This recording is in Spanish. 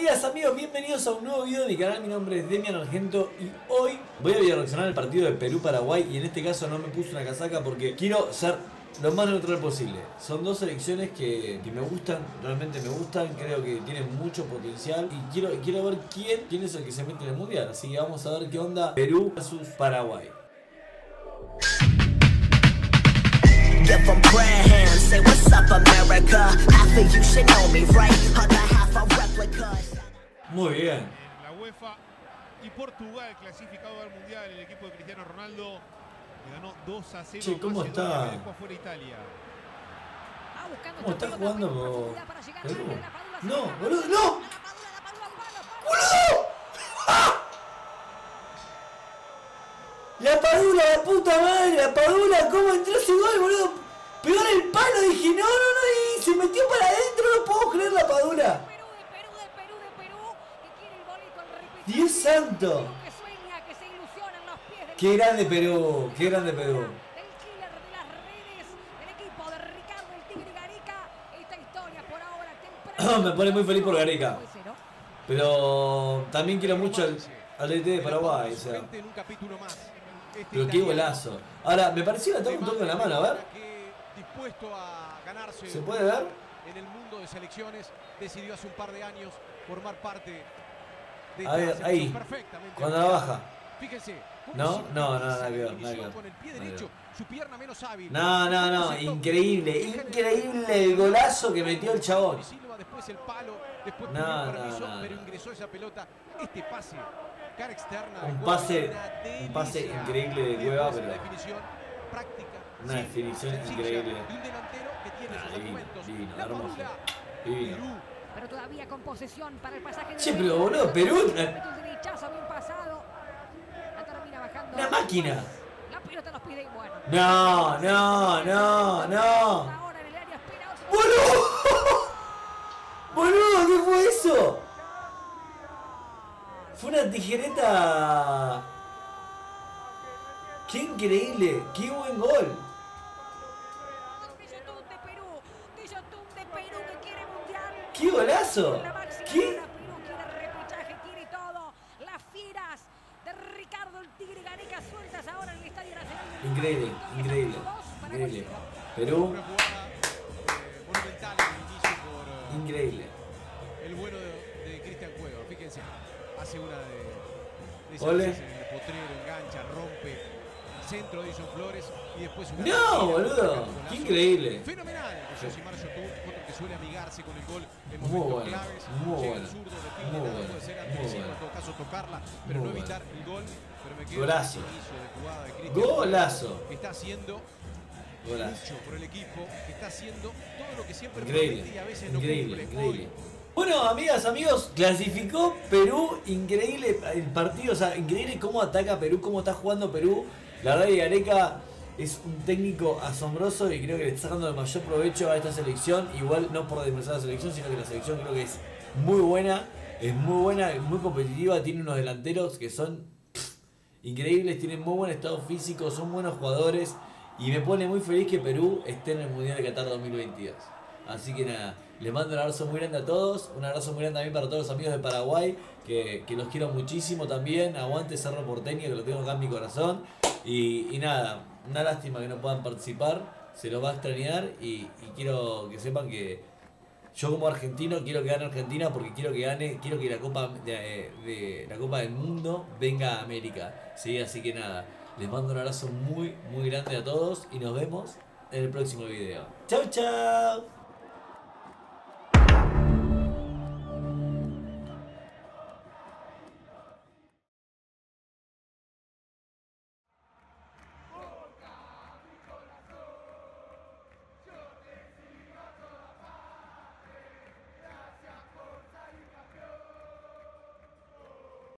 amigas, amigos, bienvenidos a un nuevo video de mi canal. Mi nombre es Demian Argento y hoy voy a reaccionar al partido de Perú-Paraguay. Y en este caso no me puse una casaca porque quiero ser lo más neutral posible. Son dos selecciones que me gustan, realmente me gustan, creo que tienen mucho potencial. Y quiero ver quién es el que se mete en el mundial. Así que vamos a ver qué onda Perú versus Paraguay. Give them prayer hands, say what's up America. Half of you should know me, right? Other half are replicas. Muy bien. En la UEFA y Portugal clasificado al mundial, el equipo de Cristiano Ronaldo le ganó 2-0. Che, ¿cómo está? Fuera Italia. ¿Cómo está jugando con Perú? No, boludo, no. ¡Boludo! ¡Ah! La Padula, la puta madre, la Padula, ¿cómo entró ese gol, boludo? Pegó en el palo, dije, no, y se metió para adentro, no puedo creer la Padula. Dios santo. Qué grande Perú, qué grande Perú. Me pone muy feliz por Gareca. Pero también quiero mucho al DT de Paraguay, o sea. Pero qué golazo. Ahora, me pareció que le toca un toque en la mano, a ver. ¿Se puede ver? En el mundo de selecciones decidió hace un par de años formar parte de a ver, ahí. Cuando la baja. Fíjense. No, nada que ver, nada que ver. Con el pie derecho, su pierna menos hábil. No, increíble el golazo que metió el chabón. Después el palo, después pero ingresó esa pelota. Este pase, cara externa. Un pase increíble de Cueva, pero una definición increíble. De un delantero que tiene sus argumentos. Divino, hermoso. Divino. Pero todavía con posesión para el pasaje de che, pero boludo, Perú. Una máquina. La pelota los pide y bueno. No. ¡Boludo! ¡Boludo! ¿Qué fue eso? Fue una tijereta. ¡Qué increíble! ¡Qué buen gol! ¡Qué golazo! ¿Qué? Increíble. Perú. Increíble. El bueno de Cristian Cueva, fíjense. Hace una de esas Ole. en el potrero, engancha, rompe. Centro de Edison Flores y después una. ¡No, boludo! ¡Qué increíble! Fenomenal. Josimar Yotun, otro que suele amigarse con el gol en Muy momentos bueno, claves. muy Llega bueno. el zurdo, define, puede ser agresivo, en todo caso tocarla, pero Muy no bueno. evitar el gol. Pero me quedo Golazo. con el inicio de jugada de Cristian, Golazo. que está haciendo mucho por el equipo, que está haciendo todo lo que siempre promete y a veces no cumple. Increíble. Bueno, amigas, amigos, clasificó Perú. Increíble el partido, o sea, increíble cómo ataca Perú, cómo está jugando Perú. La verdad que Gareca es un técnico asombroso y creo que le está sacando el mayor provecho a esta selección. Igual no por desmerecer a la selección, sino que la selección creo que es muy buena, es muy competitiva, tiene unos delanteros que son increíbles, tienen muy buen estado físico, son buenos jugadores y me pone muy feliz que Perú esté en el Mundial de Qatar 2022. Así que nada, les mando un abrazo muy grande a todos, un abrazo muy grande también para todos los amigos de Paraguay, que los quiero muchísimo también. Aguante Cerro Porteño, que lo tengo acá en mi corazón. Y nada, una lástima que no puedan participar, se los va a extrañar y quiero que sepan que yo como argentino quiero que gane Argentina porque quiero que la Copa la Copa del Mundo venga a América, ¿sí? Así que nada, les mando un abrazo muy grande a todos y nos vemos en el próximo video. Chau.